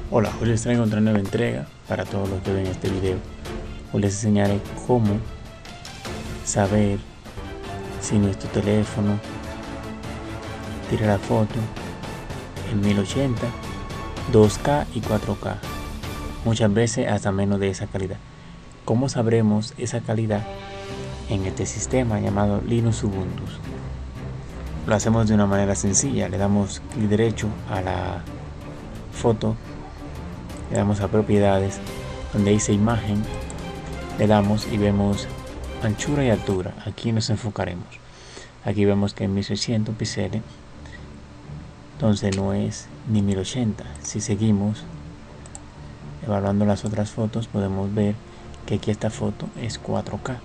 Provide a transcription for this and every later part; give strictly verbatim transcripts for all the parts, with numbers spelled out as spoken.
Hola, hoy les traigo otra nueva entrega para todos los que ven este video. Hoy les enseñaré cómo saber si nuestro teléfono tira la foto en mil ochenta, dos K y cuatro K, muchas veces hasta menos de esa calidad. ¿Cómo sabremos esa calidad en este sistema llamado Linux Ubuntu? Lo hacemos de una manera sencilla. Le damos clic derecho a la foto, le damos a propiedades, donde dice imagen, le damos y vemos anchura y altura. Aquí nos enfocaremos. Aquí vemos que es mil seiscientos píxeles, entonces no es ni mil ochenta. Si seguimos evaluando las otras fotos, podemos ver que aquí esta foto es cuatro K,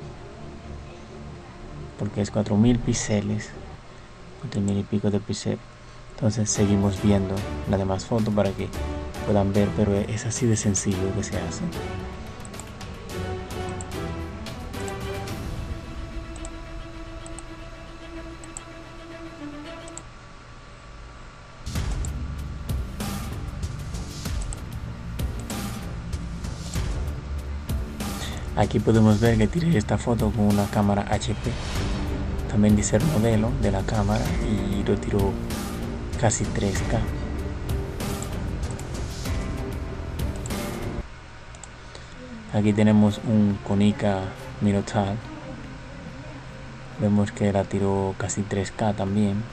porque es cuatro mil píxeles, cuatro mil y pico de píxeles. Entonces seguimos viendo las demás fotos para que puedan ver, pero es así de sencillo que se hace. Aquí podemos ver que tiré esta foto con una cámara H P. También dice el modelo de la cámara y lo tiró casi tres K. Aquí tenemos un Konica Minotaur. Vemos que la tiró casi tres K también.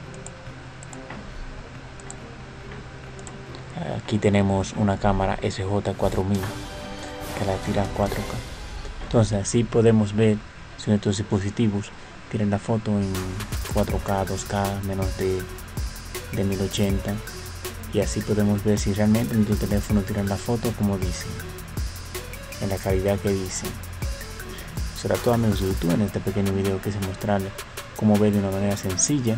Aquí tenemos una cámara S J cuatro mil que la tira cuatro K. Entonces así podemos ver si nuestros dispositivos tiran la foto en cuatro K, dos K, menos de, de mil ochenta, y así podemos ver si realmente nuestro teléfono tira la foto como dicen, en la calidad que dicen. Eso era todo, amigos de YouTube. En este pequeño video quise mostrarles cómo ver de una manera sencilla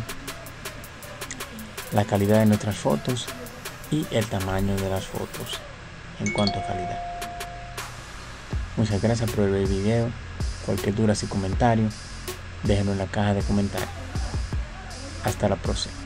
la calidad de nuestras fotos y el tamaño de las fotos en cuanto a calidad. Muchas gracias por ver el video. Cualquier duda y comentario, déjenlo en la caja de comentarios. Hasta la próxima.